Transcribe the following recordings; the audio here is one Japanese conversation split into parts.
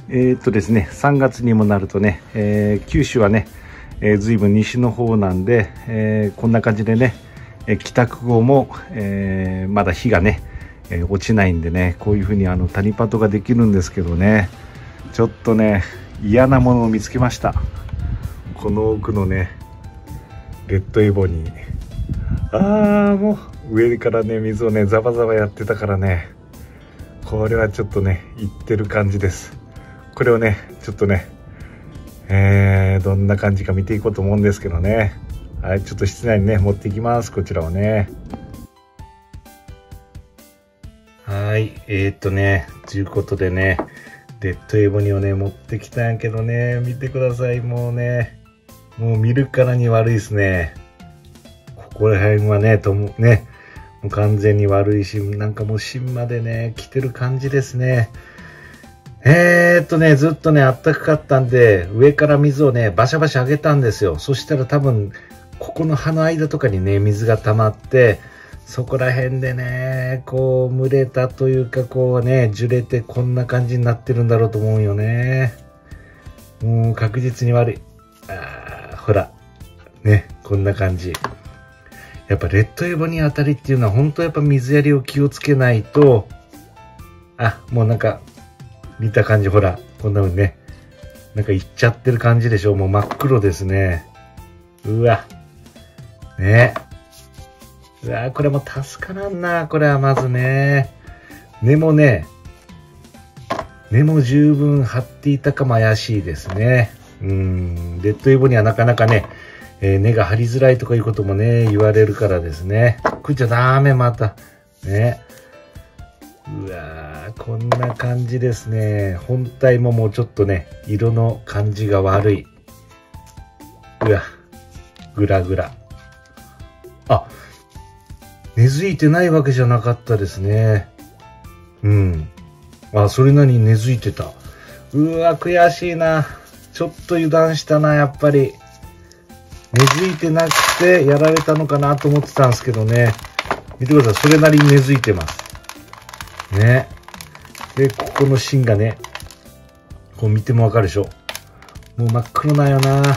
ですね、3月にもなるとね、九州はね、随分西の方なんで、こんな感じでね、帰宅後も、まだ日がね、落ちないんでね、こういう風に谷パトができるんですけどね、ちょっとね嫌なものを見つけました。この奥のねレッドエボニー、もう上からね水をねザバザバやってたからね、これはちょっとねいってる感じです。これをねちょっとね、どんな感じか見ていこうと思うんですけどね。はい、ちょっと室内にね持っていきます、こちらをね。はい、ということでね、レッドエボニーをね持ってきたんやけどね、見てください。もうね、もう見るからに悪いですね。ここら辺はねもう完全に悪いし、なんかもう芯までね来てる感じですね。ずっとねあったかかったんで、上から水をねバシャバシャ上げたんですよ。そしたら多分ここの葉の間とかにね水が溜まって、そこら辺でねこう蒸れたというか、こうね樹れてこんな感じになってるんだろうと思うよね。もう確実に悪い。ほらね、こんな感じ。やっぱレッドエボニーあたりっていうのは本当やっぱ水やりを気をつけないと、もうなんか見た感じ、ほらこんな風にねなんかいっちゃってる感じでしょ。もう真っ黒ですね。うわね、これも助からんな。これはまずね、根も十分張っていたかも怪しいですね。レッドエボニーはなかなかね、根が張りづらいとかいうこともね言われるからですね。食っちゃダメ、またね。こんな感じですね。本体ももうちょっとね色の感じが悪い。グラグラ。根付いてないわけじゃなかったですね。それなりに根付いてた。悔しいな。ちょっと油断したな、やっぱり。根付いてなくてやられたのかなと思ってたんですけどね。見てください、それなりに根付いてますね。で、ここの芯がね、こう見てもわかるでしょ。もう真っ黒なんよな。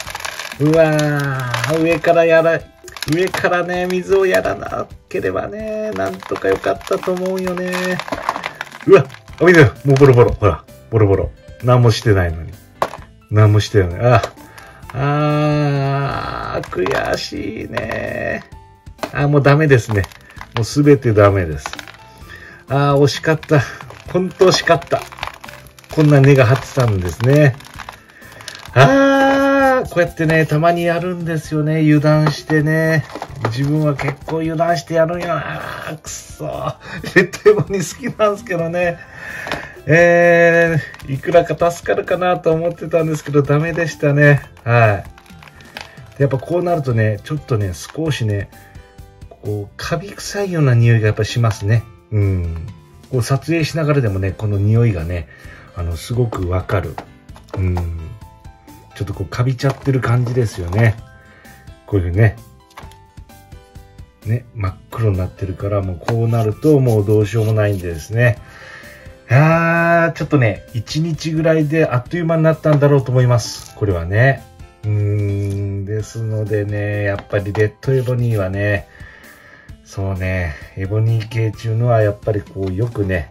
上からね水をやらなければねなんとかよかったと思うよね。見てよ、もうボロボロ、ほらボロボロ。何もしてないのに。悔しいね。もうダメですね。もうすべてダメです。惜しかった。本当惜しかった。こんな根が張ってたんですね。こうやってねたまにやるんですよね、油断してね。自分は結構油断してやるんよな。くそレッドエボニー好きなんですけどね。いくらか助かるかなと思ってたんですけどダメでしたね。やっぱこうなるとねちょっとね少しねこうカビ臭いような匂いがやっぱしますね。こう撮影しながらでもねこの匂いがねすごくわかる。ちょっとこうカビちゃってる感じですよね。こういうね真っ黒になってるから、もうこうなるともうどうしようもないんでですね。ちょっとね1日ぐらいであっという間になったんだろうと思います、これはね。ですのでね、やっぱりレッドエボニーはね、そうね、エボニー系っていうのはやっぱりこうよくね、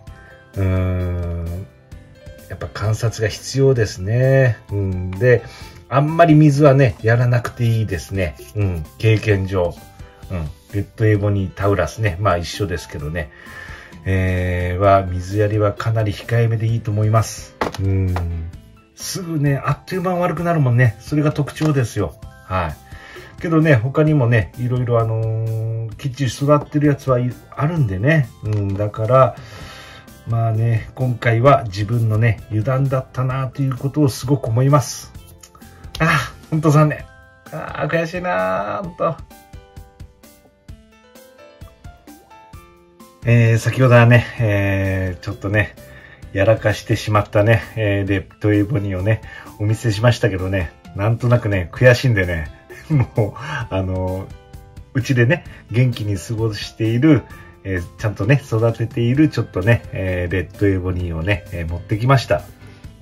やっぱ観察が必要ですね。で、あんまり水はね、やらなくていいですね。経験上。レッドエボニータウラスね。まあ一緒ですけどね。水やりはかなり控えめでいいと思います。すぐね、あっという間悪くなるもんね。それが特徴ですよ。けどね、他にもね、いろいろきっちり育ってるやつはあるんでね。だから、まあね、今回は自分のね、油断だったなということをすごく思います。ほんと残念。悔しいなほんと。先ほどはね、ちょっとね、やらかしてしまったね、レッドエボニーをね、お見せしましたけどね、なんとなくね、悔しいんでね、もう、うちでね、元気に過ごしている、ちゃんとね、育てているちょっとね、レッドエボニーをね、持ってきました。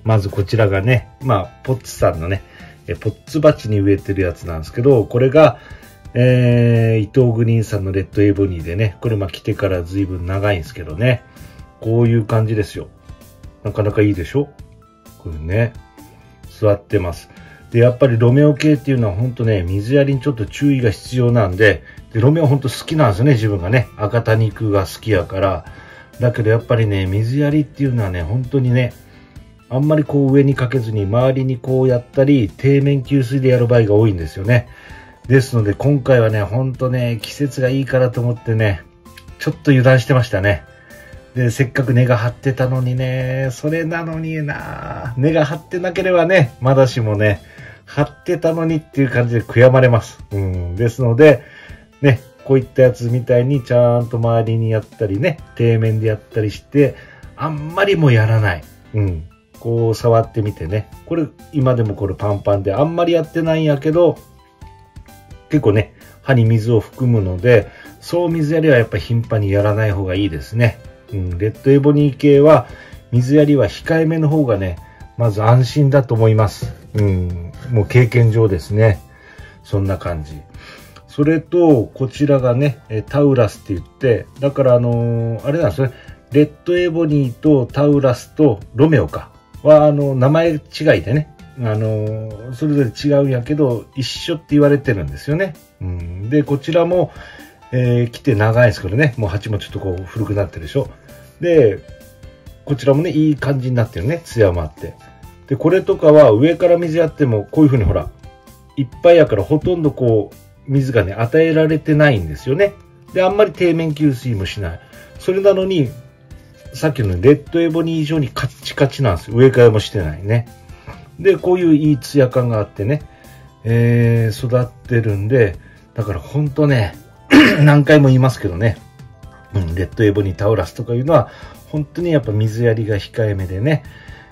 まずこちらがね、ポッツさんのね、ポッツ鉢に植えてるやつなんですけど、これが、伊藤グリーンさんのレッドエボニーでね、これ来てから随分長いんですけどね、こういう感じですよ。なかなかいいでしょ？これね、座ってます。で、やっぱりロメオ系っていうのはほんとね、水やりにちょっと注意が必要なんで、ロメオほんと好きなんですよね、自分がね。赤多肉が好きやから。だけどやっぱりね、水やりっていうのはね、本当にね、あんまりこう上にかけずに周りにこうやったり、底面給水でやる場合が多いんですよね。ですので今回はね、ほんとね、季節がいいからと思ってね、ちょっと油断してましたね。で、せっかく根が張ってたのにね、それなのにな、根が張ってなければね、まだしもね、張ってたのにっていう感じで悔やまれます。ですので、ね、こういったやつみたいにちゃんと周りにやったりね、底面でやったりして、あんまりもやらない。こう触ってみてね。これ、今でもこれパンパンであんまりやってないんやけど、結構ね、葉に水を含むので、そう水やりはやっぱ頻繁にやらない方がいいですね。レッドエボニー系は、水やりは控えめの方がね、まず安心だと思います。もう経験上ですね。そんな感じ。それと、こちらがね、タウラスって言って、だからあれなんですね、レッドエボニーとタウラスとロメオかは、名前違いでね、それぞれ違うんやけど、一緒って言われてるんですよね。で、こちらも、来て長いですけどね、もう鉢もちょっとこう古くなってるでしょ。で、こちらもね、いい感じになってるね、艶もあって。で、これとかは上から水やっても、こういう風にほら、いっぱいやからほとんどこう、水がね、与えられてないんですよね。で、あんまり底面給水もしない。それなのに、さっきのレッドエボニー以上にカッチカチなんですよ。植え替えもしてないね。で、こういういいツヤ感があってね、育ってるんで、だからほんとね、何回も言いますけどね、レッドエボニータウラスとかいうのは、本当にやっぱ水やりが控えめでね、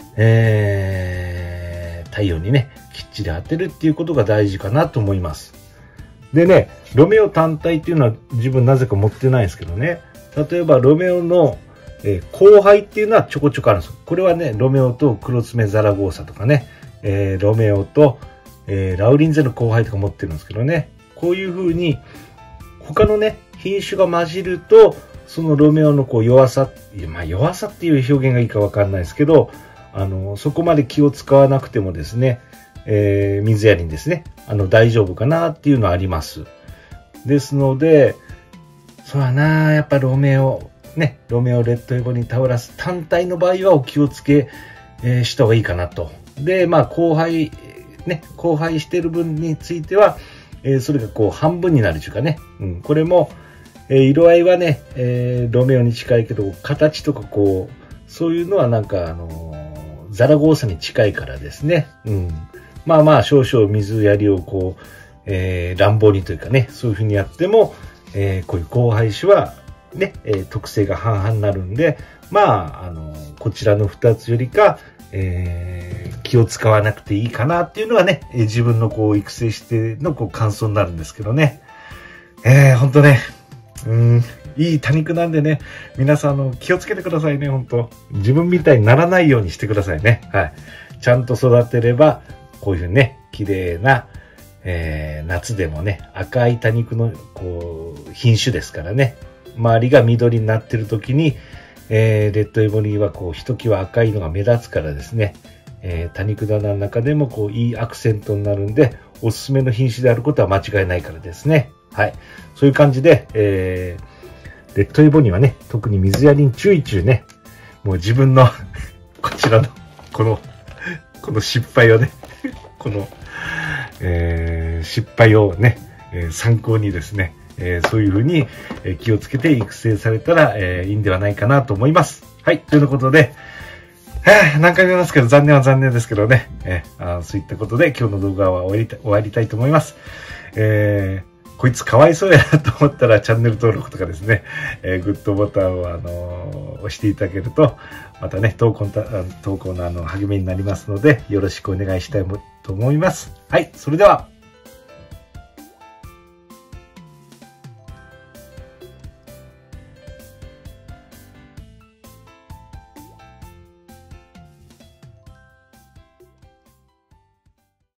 太陽にね、きっちり当てるっていうことが大事かなと思います。でね、ロメオ単体っていうのは自分なぜか持ってないんですけどね、例えばロメオの、交配っていうのはちょこちょこあるんです。これはね、ロメオと黒爪ザラゴーサとかね、ロメオと、ラウリンゼの交配とか持ってるんですけどね、こういう風に他のね、品種が混じると、そのロメオのこう弱さ、弱さっていう表現がいいかわかんないですけど、そこまで気を使わなくてもですね、水やりにですね、大丈夫かなっていうのはあります。ですので、そうだな、やっぱロメオ、レッドエボニータウラス単体の場合はお気をつけ、した方がいいかなと。で、交配してる分については、それがこう半分になるというかね、これも、色合いはね、ロメオに近いけど、形とかこう、そういうのはなんかザラゴーサに近いからですね。少々水やりをこう、乱暴にというかね、そういう風にやっても、こういう交配種はね、特性が半々になるんで、こちらの2つよりか、気を使わなくていいかなっていうのがね、自分のこう育成してのこう感想になるんですけどね。ほんとね、いい多肉なんでね、皆さん気をつけてくださいね、ほんと。自分みたいにならないようにしてくださいね。はい。ちゃんと育てれば、こういうふうにね、綺麗な、夏でもね、赤い多肉のこう品種ですからね。周りが緑になってる時に、レッドエボニーはこうひときわ赤いのが目立つからですね、多肉棚の中でもこういいアクセントになるんで、おすすめの品種であることは間違いないからですね。はい。そういう感じで、レッドエボニーはね、特に水やりに注意ね、もう自分のこちらのこの失敗をね、この、失敗をね、参考にですね、そういうふうに気をつけて育成されたら、いいんではないかなと思います。はい。ということで、何回も言いますけど、残念は残念ですけどね、そういったことで今日の動画は終わりたいと思います。こいつかわいそうやなと思ったらチャンネル登録とかですね、グッドボタンを押していただけると、またね、投稿の励みになりますので、よろしくお願いしたいと思います。はい。それでは、